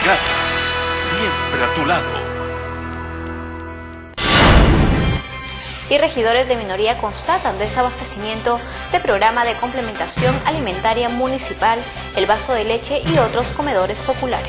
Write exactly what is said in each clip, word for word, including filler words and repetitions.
Pecam, siempre a tu lado. Y regidores de minoría constatan desabastecimiento de programa de complementación alimentaria municipal, el vaso de leche y otros comedores populares.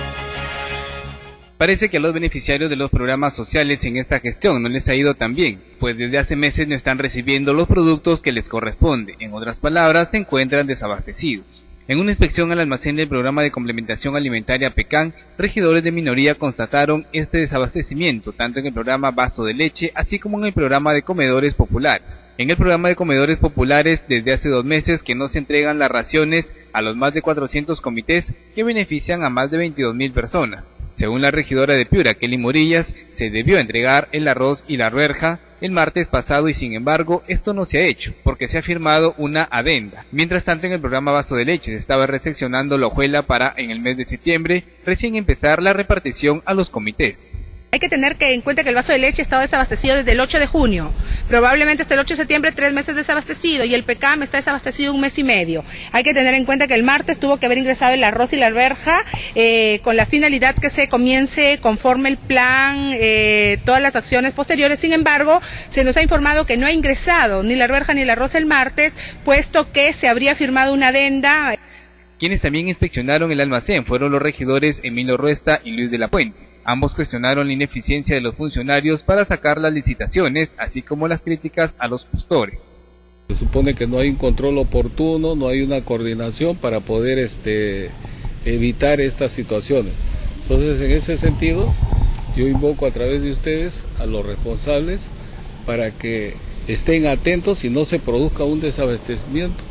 Parece que a los beneficiarios de los programas sociales en esta gestión no les ha ido tan bien, pues desde hace meses no están recibiendo los productos que les corresponde. En otras palabras, se encuentran desabastecidos. En una inspección al almacén del programa de complementación alimentaria Pecam, regidores de minoría constataron este desabastecimiento, tanto en el programa Vaso de Leche, así como en el programa de comedores populares. En el programa de comedores populares, desde hace dos meses que no se entregan las raciones a los más de cuatrocientos comités que benefician a más de veintidós mil personas. Según la regidora de Piura, Kelly Morillas, se debió entregar el arroz y la arveja el martes pasado y sin embargo esto no se ha hecho porque se ha firmado una adenda. Mientras tanto, en el programa Vaso de Leche se estaba recepcionando la hojuela para en el mes de septiembre recién empezar la repartición a los comités. Hay que tener que en cuenta que el vaso de leche estaba desabastecido desde el ocho de junio, probablemente hasta el ocho de septiembre, tres meses desabastecido, y el Pecam está desabastecido un mes y medio. Hay que tener en cuenta que el martes tuvo que haber ingresado el arroz y la arveja eh, con la finalidad que se comience conforme el plan, eh, todas las acciones posteriores. Sin embargo, se nos ha informado que no ha ingresado ni la arveja ni el arroz el martes, puesto que se habría firmado una adenda. Quienes también inspeccionaron el almacén fueron los regidores Emilio Ruesta y Luis de la Puente. Ambos cuestionaron la ineficiencia de los funcionarios para sacar las licitaciones, así como las críticas a los postores. Se supone que no hay un control oportuno, no hay una coordinación para poder este, evitar estas situaciones. Entonces, en ese sentido, yo invoco a través de ustedes a los responsables para que estén atentos y no se produzca un desabastecimiento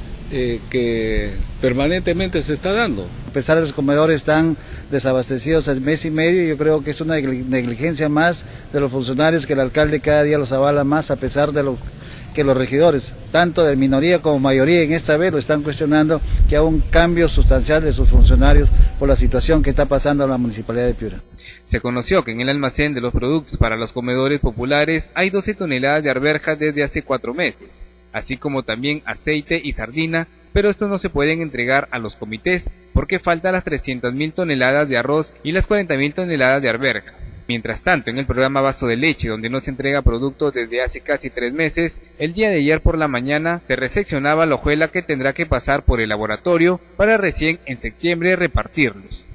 Eh, que permanentemente se está dando. A pesar de los comedores están desabastecidos al mes y medio, yo creo que es una negligencia más de los funcionarios, que el alcalde cada día los avala más, a pesar de lo que los regidores, tanto de minoría como mayoría en esta vez, lo están cuestionando, que hay un cambio sustancial de sus funcionarios por la situación que está pasando en la Municipalidad de Piura. Se conoció que en el almacén de los productos para los comedores populares hay doce toneladas de arvejas desde hace cuatro meses. Así como también aceite y sardina, pero estos no se pueden entregar a los comités porque faltan las trescientas mil toneladas de arroz y las cuarenta mil toneladas de arveja. Mientras tanto, en el programa Vaso de Leche, donde no se entrega productos desde hace casi tres meses, el día de ayer por la mañana se recepcionaba la hojuela que tendrá que pasar por el laboratorio para recién en septiembre repartirlos.